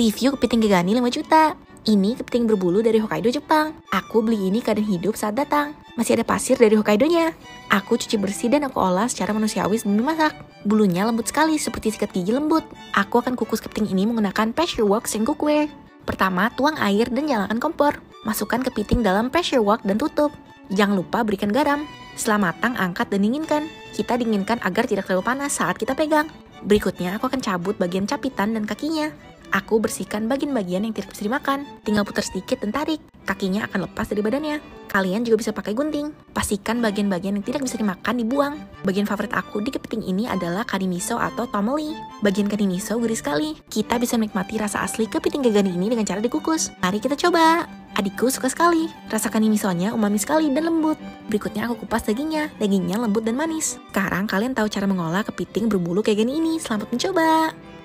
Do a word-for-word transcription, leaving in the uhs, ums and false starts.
Review kepiting gegani lima juta. Ini kepiting berbulu dari Hokkaido, Jepang. Aku beli ini keadaan hidup saat datang. Masih ada pasir dari Hokkaidonya. Aku cuci bersih dan aku olah secara manusiawi sebelum dimasak. Bulunya lembut sekali seperti sikat gigi lembut. Aku akan kukus kepiting ini menggunakan pressure wok sink cookware. Pertama, tuang air dan nyalakan kompor. Masukkan kepiting dalam pressure wok dan tutup. Jangan lupa berikan garam. Setelah matang, angkat dan dinginkan. Kita dinginkan agar tidak terlalu panas saat kita pegang. Berikutnya, aku akan cabut bagian capitan dan kakinya. Aku bersihkan bagian-bagian yang tidak bisa dimakan. Tinggal putar sedikit dan tarik. Kakinya akan lepas dari badannya. Kalian juga bisa pakai gunting. Pastikan bagian-bagian yang tidak bisa dimakan dibuang. Bagian favorit aku di kepiting ini adalah kari miso atau tomeli. Bagian kari miso gurih sekali. Kita bisa menikmati rasa asli kepiting gegani ini dengan cara dikukus. Mari kita coba. Adikku suka sekali. Rasa kari misonya umami sekali dan lembut. Berikutnya aku kupas dagingnya. Dagingnya lembut dan manis. Sekarang kalian tahu cara mengolah kepiting berbulu kayak gini ini. Selamat mencoba.